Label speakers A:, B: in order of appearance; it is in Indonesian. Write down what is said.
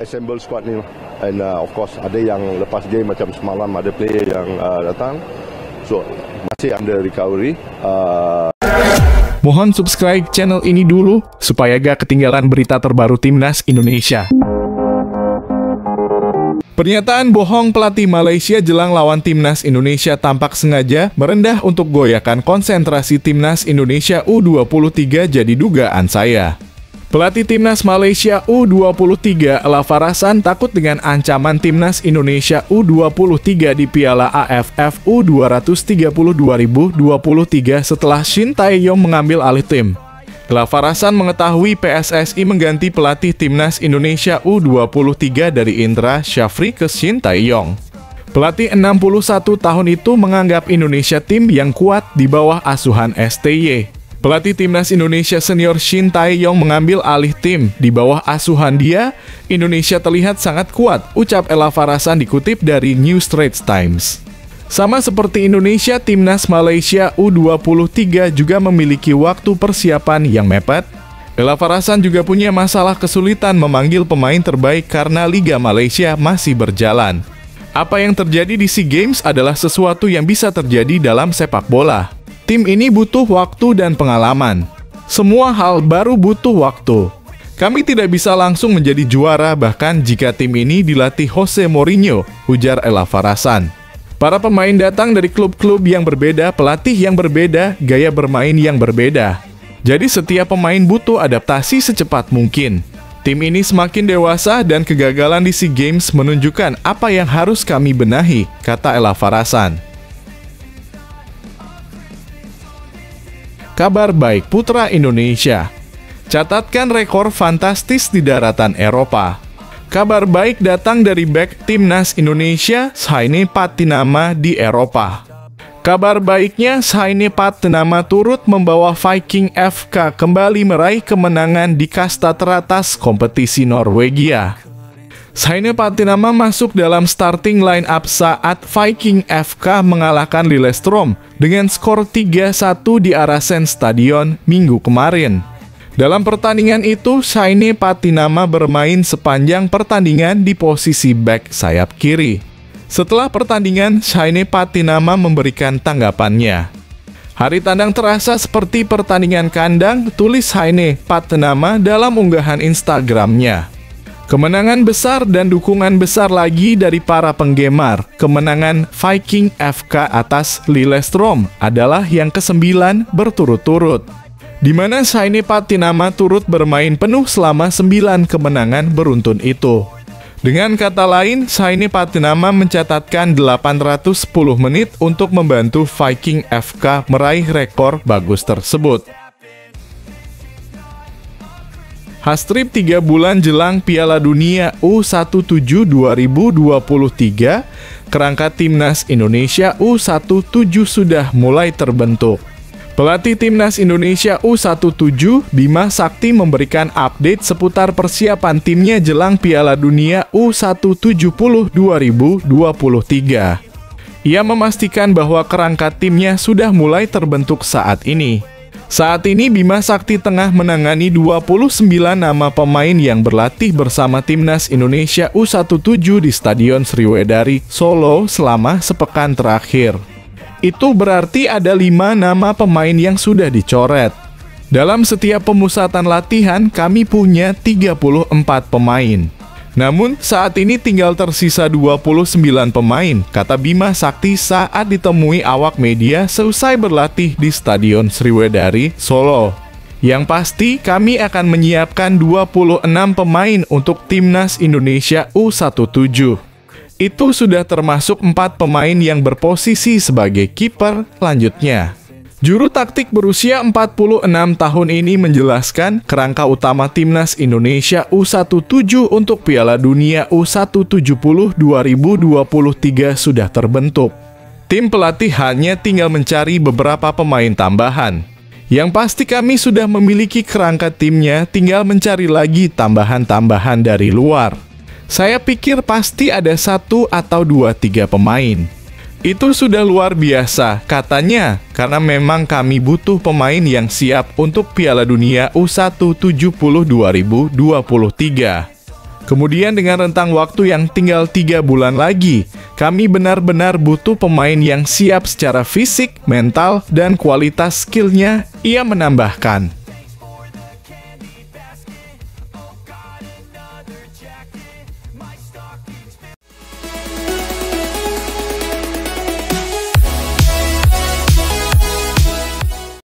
A: assemble squad ni. And of course ada yang lepas game macam semalam ada player yang datang. So masih under recovery.
B: Mohon subscribe channel ini dulu supaya gak ketinggalan berita terbaru Timnas Indonesia. Pernyataan bohong pelatih Malaysia jelang lawan Timnas Indonesia tampak sengaja merendah untuk goyakan konsentrasi Timnas Indonesia U23 jadi dugaan saya. Pelatih Timnas Malaysia U23 Elafar Hasan takut dengan ancaman Timnas Indonesia U23 di Piala AFF U230 2023 setelah Shin Tae-yong mengambil alih tim. Elafar Hasan mengetahui PSSI mengganti pelatih Timnas Indonesia U23 dari Indra Syafri ke Shin Tae-yong. Pelatih 61 tahun itu menganggap Indonesia tim yang kuat di bawah asuhan STY. Pelatih Timnas Indonesia senior Shin Tae-yong mengambil alih tim. Di bawah asuhan dia, Indonesia terlihat sangat kuat, ucap Elafar Hasan dikutip dari New Straits Times. Sama seperti Indonesia, Timnas Malaysia U23 juga memiliki waktu persiapan yang mepet. Elafar Hasan juga punya masalah kesulitan memanggil pemain terbaik karena Liga Malaysia masih berjalan. Apa yang terjadi di SEA Games adalah sesuatu yang bisa terjadi dalam sepak bola. Tim ini butuh waktu dan pengalaman. Semua hal baru butuh waktu. Kami tidak bisa langsung menjadi juara bahkan jika tim ini dilatih Jose Mourinho, ujar Elafar Hasan. Para pemain datang dari klub-klub yang berbeda, pelatih yang berbeda, gaya bermain yang berbeda. Jadi setiap pemain butuh adaptasi secepat mungkin. Tim ini semakin dewasa dan kegagalan di SEA Games menunjukkan apa yang harus kami benahi, kata Elafar Hasan. Kabar baik putra Indonesia. Catatkan rekor fantastis di daratan Eropa. Kabar baik datang dari bek Timnas Indonesia, Saini Patinama di Eropa. Kabar baiknya, Saini Patinama turut membawa Viking FK kembali meraih kemenangan di kasta teratas kompetisi Norwegia. Saini Patinama masuk dalam starting line-up saat Viking FK mengalahkan Lillestrøm dengan skor 3-1 di Arasen Stadion minggu kemarin. Dalam pertandingan itu, Saini Patinama bermain sepanjang pertandingan di posisi bek sayap kiri. Setelah pertandingan, Saini Patinama memberikan tanggapannya. Hari tandang terasa seperti pertandingan kandang, tulis Saini Patinama dalam unggahan Instagramnya. Kemenangan besar dan dukungan besar lagi dari para penggemar. Kemenangan Viking FK atas Lillestrøm adalah yang ke-9 berturut-turut, di mana Saini Patinama turut bermain penuh selama 9 kemenangan beruntun itu. Dengan kata lain, Saini Patinama mencatatkan 810 menit untuk membantu Viking FK meraih rekor bagus tersebut. Hastrip 3 bulan jelang Piala Dunia U17 2023, kerangka Timnas Indonesia U17 sudah mulai terbentuk. Pelatih Timnas Indonesia U17, Bima Sakti memberikan update seputar persiapan timnya jelang Piala Dunia U170 2023. Ia memastikan bahwa kerangka timnya sudah mulai terbentuk saat ini. Saat ini Bima Sakti tengah menangani 29 nama pemain yang berlatih bersama Timnas Indonesia U17 di Stadion Sriwedari, Solo selama sepekan terakhir. Itu berarti ada 5 nama pemain yang sudah dicoret. Dalam setiap pemusatan latihan kami punya 34 pemain. Namun saat ini tinggal tersisa 29 pemain, kata Bima Sakti saat ditemui awak media seusai berlatih di Stadion Sriwedari, Solo. Yang pasti kami akan menyiapkan 26 pemain untuk Timnas Indonesia U17. Itu sudah termasuk 4 pemain yang berposisi sebagai kiper, lanjutnya. Juru taktik berusia 46 tahun ini menjelaskan kerangka utama Timnas Indonesia U17 untuk Piala Dunia U170 2023 sudah terbentuk. Tim pelatih hanya tinggal mencari beberapa pemain tambahan. Yang pasti kami sudah memiliki kerangka timnya, tinggal mencari lagi tambahan-tambahan dari luar. Saya pikir pasti ada 1 atau 2-3 pemain. Itu sudah luar biasa, katanya, karena memang kami butuh pemain yang siap untuk Piala Dunia U170 2023. Kemudian dengan rentang waktu yang tinggal 3 bulan lagi, kami benar-benar butuh pemain yang siap secara fisik, mental, dan kualitas skillnya, ia menambahkan.